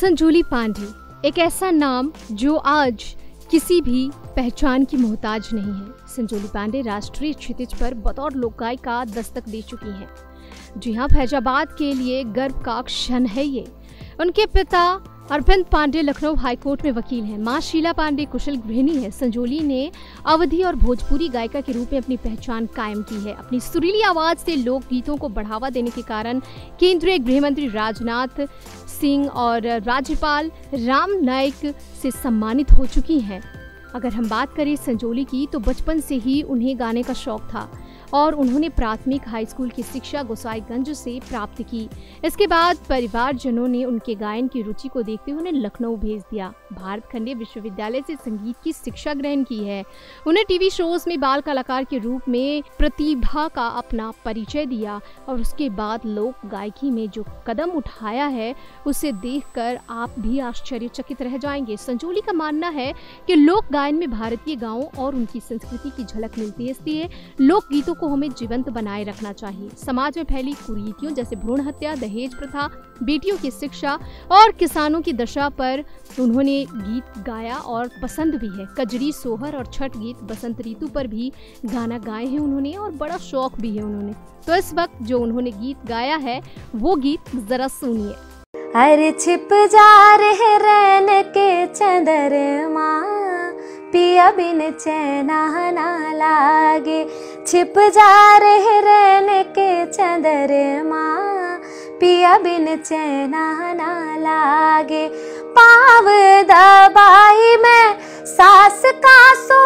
संजोली पांडे एक ऐसा नाम जो आज किसी भी पहचान की मोहताज नहीं है। संजोली पांडे राष्ट्रीय क्षितिज पर बतौर लोक गायिका दस्तक दे चुकी हैं। जी हाँ, फैजाबाद के लिए गर्व का क्षण है ये। उनके पिता अरविंद पांडे लखनऊ हाईकोर्ट में वकील हैं। मां शीला पांडे कुशल गृहिणी है। संजोली ने अवधी और भोजपुरी गायिका के रूप में अपनी पहचान कायम की है। अपनी सुरीली आवाज से लोक गीतों को बढ़ावा देने के कारण केंद्रीय गृह मंत्री राजनाथ सिंह और राज्यपाल राम नाईक से सम्मानित हो चुकी हैं। अगर हम बात करें संजोली की, तो बचपन से ही उन्हें गाने का शौक था और उन्होंने प्राथमिक हाई स्कूल की शिक्षा गोसाईगंज से प्राप्त की। इसके बाद परिवारजनों ने उनके गायन की रुचि को देखते हुए उन्हें लखनऊ भेज दिया। भारत खंडीय विश्वविद्यालय से संगीत की शिक्षा ग्रहण की है। उन्हें टीवी शोज में बाल कलाकार के रूप में प्रतिभा का अपना परिचय दिया और उसके बाद लोक गायकी में जो कदम उठाया है उसे देखकर आप भी आश्चर्यचकित रह जाएंगे। संजोली का मानना है कि लोक गायन में भारतीय गाँवों और उनकी संस्कृति की झलक मिलती है, इसलिए लोक गीतों को हमें जीवंत बनाए रखना चाहिए। समाज में फैली कुरीतियों जैसे भ्रूण हत्या, दहेज प्रथा, बेटियों की शिक्षा और किसानों की दशा पर उन्होंने गीत गाया और पसंद भी है। कजरी, सोहर और छठ गीत, बसंत ऋतु पर भी गाना गाए हैं उन्होंने और बड़ा शौक भी है उन्होंने। तो इस वक्त जो उन्होंने गीत गाया है वो गीत जरा सुनिए। अरे छिप जा रहे रैन के चंद्रमा, पिया बिन चैना ना लागे। छिप जा रहे रैन के चंद्रमा, पिया बिन चैना ना लागे। पाव दबाई में सास का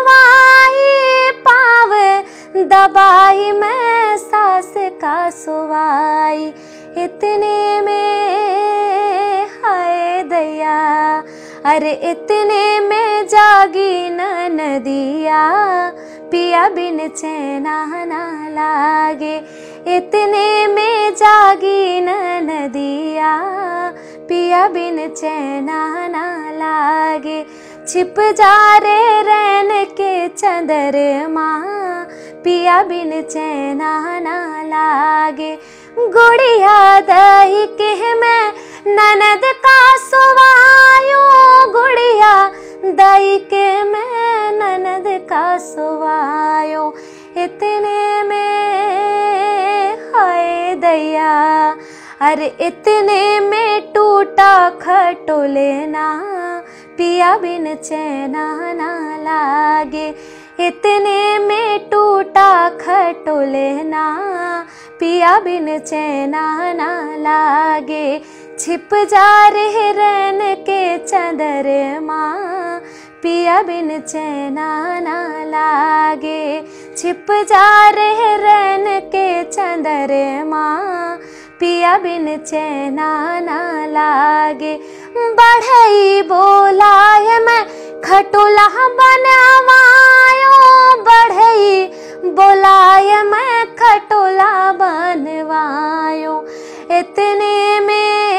सुवाई, पाव दबाई में सास का सुवाई। इतने में हाय दया, अरे इतने में जागी नदिया, पिया बिन चैना ना लागे। इतने में जागी नदिया, पिया बिन चैना ना लागे। छिप जा रे रैन के चंद्रमा, पिया बिन चैना ना लागे। गुड़िया दही के मैं ननद का सुवायो, गुड़िया दही के मैं ननद का सुवायो। इतने में हाय दया, अरे इतने में टूटा खटोलेना, पिया बिन चैना ना लागे। इतने में टूटा खटोलेना, पिया बिन चैना ना लागे। छिप जा रहे रैन के चंद्रमा, पिया बिन चैना ना लागे। छिप जा रहे रैन के चंद्रमा, पिया बिन चैना ना लागे। बढ़ई बोलाय मैं खटोला बनवायो, बढ़ई बोलाय मैं खटोला बनवायो। इतने में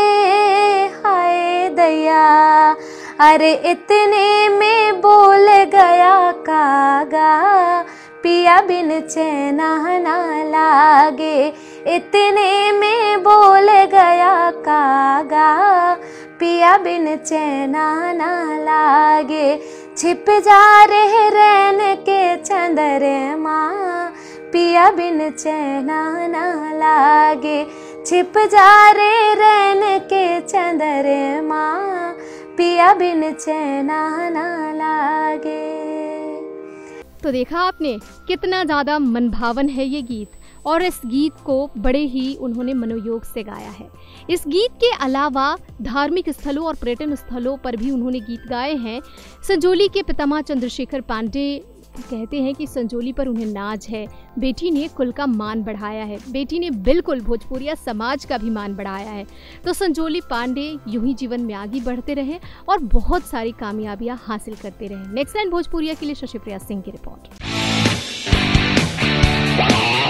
हाय दया, अरे इतने में बोल गया कागा, पिया बिन चैना ना लागे। इतने में बोल गया कागा, पिया बिन चैना ना लागे। छिप जा रहे रैन के चंद्रमा, पिया बिन चैना ना लागे। छिप जा रे रैन के चंद्रमा, पिया बिन चैना ना लागे। तो देखा आपने कितना ज्यादा मनभावन है ये गीत और इस गीत को बड़े ही उन्होंने मनोयोग से गाया है। इस गीत के अलावा धार्मिक स्थलों और पर्यटन स्थलों पर भी उन्होंने गीत गाए हैं। संजोली के पितामह चंद्रशेखर पांडे कहते हैं कि संजोली पर उन्हें नाज है। बेटी ने कुल का मान बढ़ाया है, बेटी ने बिल्कुल भोजपुरिया समाज का भी मान बढ़ाया है। तो संजोली पांडे यूं ही जीवन में आगे बढ़ते रहे और बहुत सारी कामयाबियां हासिल करते रहे। नेक्स्ट लाइन भोजपुरिया के लिए शशिप्रिया सिंह की रिपोर्ट।